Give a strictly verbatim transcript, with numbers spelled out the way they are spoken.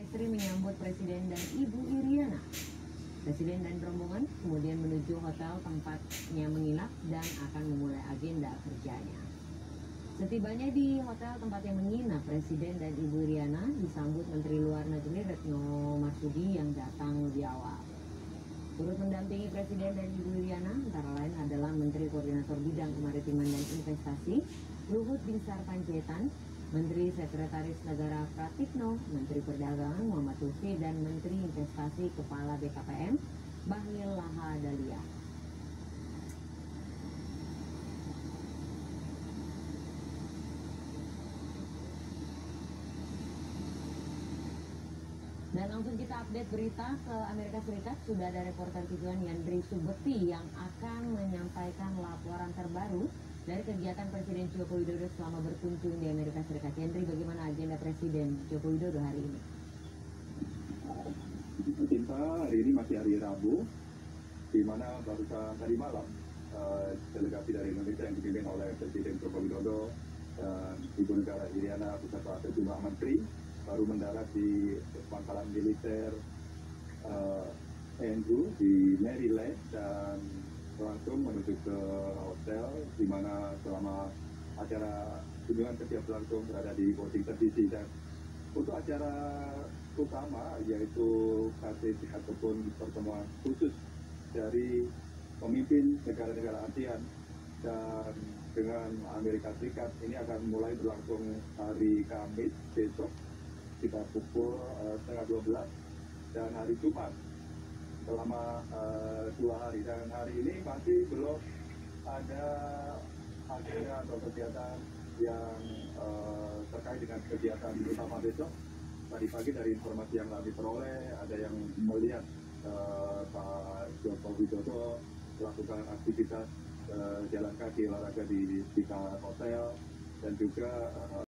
Istri menyambut Presiden dan Ibu Iriana. Presiden dan rombongan kemudian menuju hotel tempatnya menginap dan akan memulai agenda kerjanya. Setibanya di hotel tempatnya menginap, Presiden dan Ibu Iriana disambut Menteri Luar Negeri Retno Marsudi yang datang lebih awal. Turut mendampingi Presiden dan Ibu Iriana antara lain adalah Menteri Koordinator Bidang Kemaritiman dan Investasi Luhut Binsar Panjaitan, Menteri Sekretaris Negara Pratikno, Menteri Perdagangan Muhammad Lutfi, dan Menteri Investasi Kepala B K P M Bahlil Lahadalia. Dan langsung kita update berita ke Amerika Serikat. Sudah ada reporter Tujuan Yandri Subekti yang akan menyampaikan laporan terbaru dari kegiatan Presiden Joko Widodo selama berkunjung di Amerika Serikat. Yandri, bagaimana agenda Presiden Joko Widodo hari ini? Kita hari ini masih hari Rabu, di mana barusan tadi malam uh, delegasi dari Indonesia yang dipimpin oleh Presiden Joko Widodo dan Ibu Negara Iriana beserta sejumlah menteri baru mendarat di pangkalan militer uh, Andrew di Maryland dan langsung menuju ke hotel di mana selama acara kunjungan kerja berlangsung berada di Washington D C. Dan untuk acara utama yaitu K T T ataupun pertemuan khusus dari pemimpin negara-negara ASEAN dan dengan Amerika Serikat ini akan mulai berlangsung hari Kamis besok sekitar pukul uh, setengah dua belas dan hari Jumat selama uh, dua hari. Dan hari ini masih belum ada agenda atau kegiatan yang uh, terkait dengan kegiatan utama besok. Tadi pagi dari informasi yang kami peroleh ada yang melihat uh, Pak Joko Widodo melakukan aktivitas uh, jalan kaki olahraga di sekitar hotel dan juga uh,